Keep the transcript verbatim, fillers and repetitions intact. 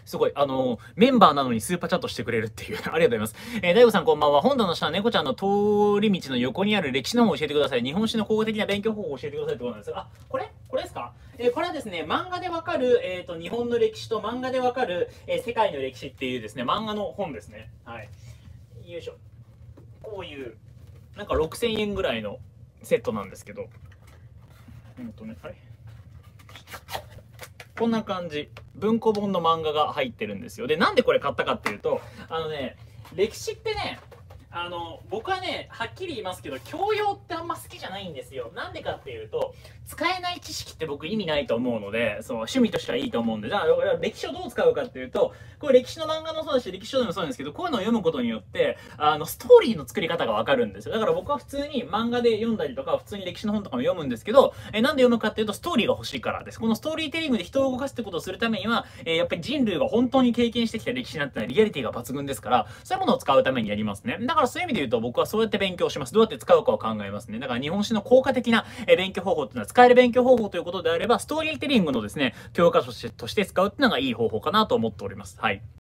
すごい、あの、メンバーなのにスーパーチャットしてくれるっていう。ありがとうございます。えー、大悟さんこんばんは。本棚の下、猫ちゃんの通り道の横にある歴史の本を教えてください。日本史の考古的な勉強方法を教えてくださいってことなんですが、あ、これこれですか？えー、これはですね、漫画でわかる、えっと、日本の歴史と漫画でわかる、えー、世界の歴史っていうですね、漫画の本ですね。はい。よいしょ。こういう、なんかろくせんえんぐらいのセットなんですけど、うんとね、あれこんな感じ。文庫本の漫画が入ってるんですよ。で、なんでこれ買ったかっていうと、あのね、歴史ってね、あの、僕はね、はっきり言いますけど、教養ってあんま好きじゃないんですよ。なんでかっていうと、使えない知識って僕意味ないと思うので、そう、趣味としてはいいと思うんで、じゃあ、歴史をどう使うかっていうと、これ歴史の漫画もそうだし、歴史書でもそうなんですけど、こういうのを読むことによって、あの、ストーリーの作り方がわかるんですよ。だから僕は普通に漫画で読んだりとか、普通に歴史の本とかも読むんですけど、えなんで読むかっていうと、ストーリーが欲しいからです。このストーリーテリングで人を動かすってことをするためには、えー、やっぱり人類が本当に経験してきた歴史なんてのはリアリティが抜群ですから、そういうものを使うためにやりますね。だからそういう意味で言うと、僕はそうやって勉強します。どうやって使うかを考えますね。だから日本史の効果的な勉強方法っていうのは、使える勉強方法ということであれば、ストーリーテリングのですね、教科書として使うっていうのがいい方法かなと思っております。はい。